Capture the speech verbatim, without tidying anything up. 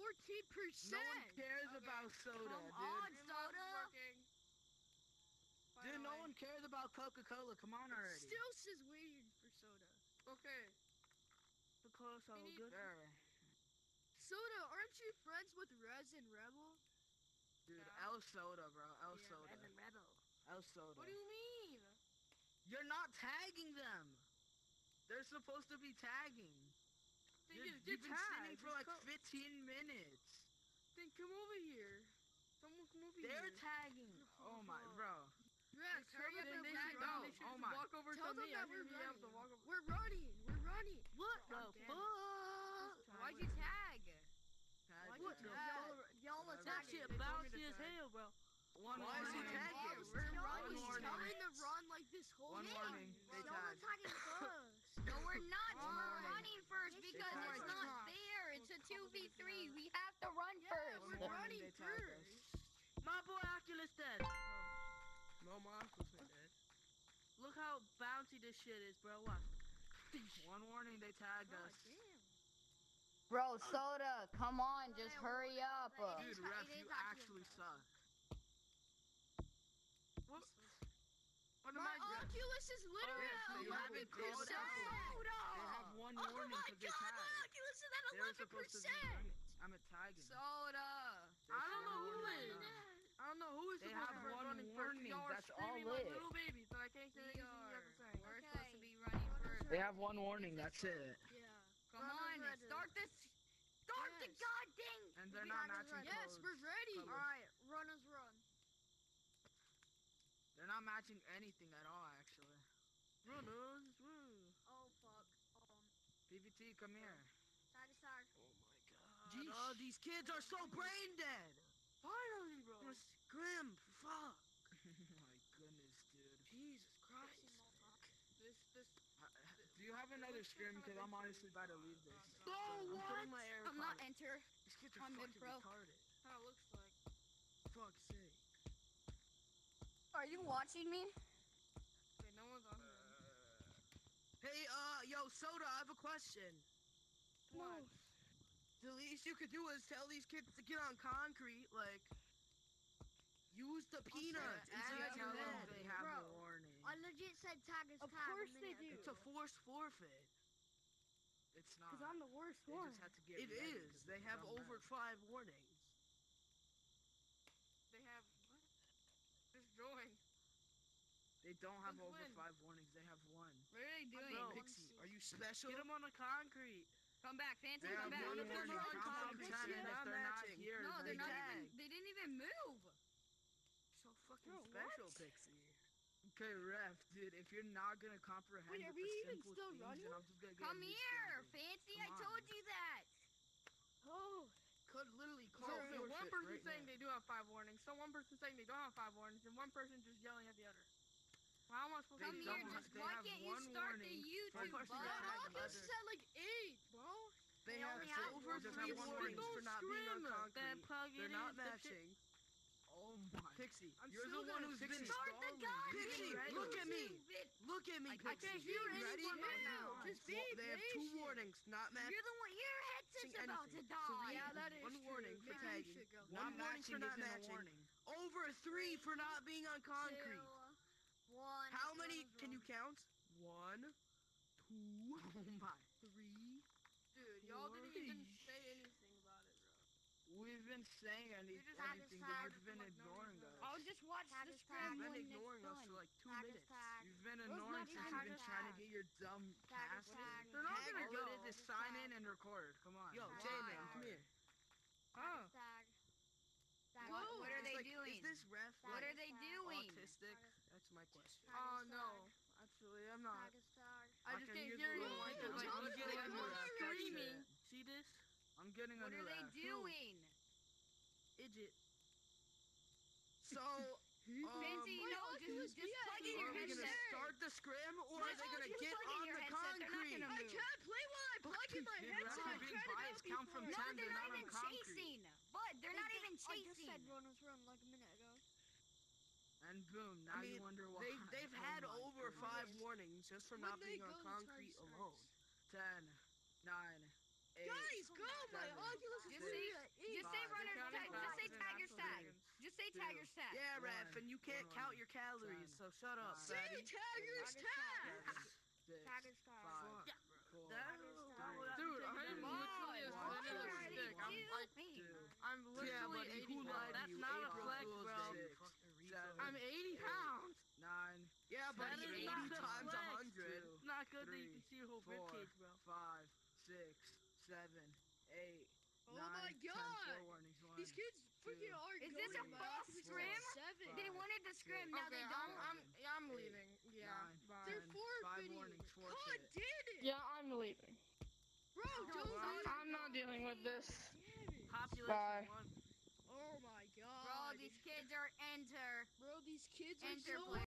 fourteen percent. No one cares Okay. about soda, Come dude. on, Green soda. mouse is working. Dude, no Finally. one cares about Coca-Cola. Come on already. Still says waiting for soda. Okay. The color We sound need- good. There. Soda, aren't you friends with Rez and Rebel? Dude, Yeah. El Soda, bro. El Yeah, Soda. Resin Rebel. El Soda. What do you mean? You're not tagging them. They're supposed to be tagging. Then You're, get, you've get been sitting tagged. for like Just co- fifteen minutes. Then come over here. Someone come over They're here. tagging. Oh my, bro. Rez, hurry up Then and they back should, up. they should Oh just my. walk over Tell to them me. that I we're shouldn't be able to running. walk over. We're running. We're running. What God the damn it. fuck? Why'd you tag? Tag What them. the tag? fuck? Y'all Whatever. That attacked shit They told me to bouncy as tag. hell, bro. One Why is he warning. tagging? We're We're running. running. Telling to run like this whole One time. warning. They Y'all tagged. attacking first. No, we're not. One We're warning. running first Yes, because you it's are. not fair. It's a two v three. We have to run Yeah, first. One we're warning, running they tagged first. us. My boy Oculus dead. No, my uncle's not dead. Look how bouncy this shit is, bro. Watch. One warning, they tagged God us. damn. Bro, soda, come on, just hurry up. Dude, ref, you actually suck. What? What am My I doing? Oculus is literally Oh, yeah, so at you eleven haven't called percent. out. They have one Oh warning my because they god, my tagged. Oculus is at They were eleven supposed to be percent. running. I'm a tagging. Soda. They're I don't know still who warning is. us. I don't know who is They supposed have to be one running first. warning, Y'all are that's all screaming like it. little babies, and I can't hear We anything you have are. to say. We're Okay. supposed to be running first. They have one warning, that's it. Yeah. Come Run on, ready. start this. Start the Yes. goddamn. And they're We not are matching ready. Yes, codes. we're ready. Colors. Alright, runners run. They're not matching anything at all, actually. Runners, run. Oh fuck. Um, P V T, come here. tag is tag. Oh my god. Jeez. Oh, these kids are so brain dead. Finally, bro. You're scrim. Fuck. My goodness, dude. Jesus Christ. This, this. Uh, Do you have another scrim? Because I'm honestly about to leave this. Oh, I'm what? putting my AirPods. I'm not enter. These kids are I'm fucking good, bro. retarded. How it looks like. Fuck's sake. Are you watching me? Okay, no one's on here. Hey, uh, yo, Soda, I have a question. What? The least you could do is tell these kids to get on concrete, like, use the peanuts Yeah, instead and of tell your them head. they have Bro, a warning. I legit said tag is Of tag. a course they minute do. ago. It's a forced forfeit. It's not. Because I'm the worst They one. just had to get It ready is. 'cause They it's have dumb over math. five warnings. They have. What? Just join. They don't have Since over when? five warnings. They have one. What are they doing? Bro, Pixie. are you special? Get them on the concrete. Come back, Fancy. They Come have back. one None of them warning. are on Count down concrete. to ten. They're If not they're not matching. here, No, then they're not tag. even. They didn't even move. So fucking Bro, special, what? Pixie. Okay, ref, dude, if you're not gonna comprehend Wait, are with we the even simple still things, running? then I'm just gonna get a Come new here, scrim, dude. Fancy. Come I told on. you that. Oh, Could literally So, call so forfeit one person right saying now. they do have five warnings, so one person saying they don't have five warnings, and one person just yelling at the other. How am I supposed They Come to here, don't just have- they why have can't you one start the warning. YouTube, One person bud? got My tagged. Oculus is at like eight, bro. They They have only have over one. Just three have one warnings warning. for not being on Scrim. concrete. Then plug it They're in. not The shit- matching. Oh my. Pixie, I'm you're still the one gonna who's fix been it. Start the Stalling. goddamn Pixie, YouTube look at me. vid- Look at me, I Pixie. can't You hear ready? anyone right now. Just be Well, they have two patient. warnings, not matching. You're the one. Your headset's Sing about to anything. die. Yeah, that is One true. warning for Maybe we tagging. should go. One Not warning for matching not isn't a matching. warning. Over three for not being on concrete. Two, one. How many runners can you run. count? One, two, Oh my. three. Dude, y'all didn't even Four. say anything about it, bro. We've been saying any, You just had anything, to but tag you've been for like no ignoring reason. us. I'll just watch Tag the is screen tag. You've been when ignoring it's us for done. like two Tag is minutes. tag. You've been Those annoying not since tag you've is been tag. trying to get your dumb Tag is cast. tag. They're not Tag gonna All go. it is is sign in and record. Come on. Yo, Tag. J-Man, come here. Huh? Tag is tag. Tag What- is what tag. are they Like, doing? Is this ref Tag What like, are they tag. doing? autistic? That's my question. Tag Oh is no, tag. actually, I'm not. Tag is tag. I I just can can't use hear the you little because mic. like I'm you're getting like a new you're ref. screaming. See this? I'm getting a What new are they ref. doing? Idiot. So, um, Fancy, wait, no, Oculus, just, just yeah, plug in you- are your we gonna headset. start the scrim or No, are they gonna just get plug in on your the headset. They're not concrete? gonna I move. can't play while I plug in my Dude, headset. Ref, I'm you're being trying to biased. help Count you from for it. No, ten. they're They're not not even on concrete. chasing. Bud, they're not even I just said chasing. runners run like a minute ago. And boom, now I mean, you wonder why. They, they've Oh had my over goodness. five warnings just for When not they being go, on the time concrete starts. alone. Ten, nine, eight. Guys, go! My seven, Oculus is Just literally say- at just say tagger stat. Yeah, One, ref, and you can't one, count your calories, ten, so shut up. nine, Say fatty. Tagger's Tagger's tag. seven, six, Tagger stat. five, Yeah, four, That, Tagger Dude, that- I am Come literally as on, thin as a one, stick. I'm one, like, me. two, I'm yeah, literally buddy, eighty who pounds. lied to That's you? not a April flex, Fool's bro. Day. seven, I'm eighty eight, pounds. nine, Yeah, That buddy, is eighty not the times a flex, hundred. two, It's not good that you three, can see your whole four, ribcage, bro. five, six, seven, eight, Oh nine, my ten, God. four warnings. One, These kids freaking two, are Is going this a about false this scrim? at Seven. Five, They wanted to scrim, now Okay, they I'm, don't. I'm, yeah, I'm Eight, leaving. Yeah, nine, bye. They're ten, forfeiting. five warnings, God forfeit. did it. Yeah, I'm leaving. Bro, don't well, do it. I'm not dealing with this. Damn it. Population Bye. one. Oh my God. Bro, these kids are enter. Bro, these kids are Enter so play.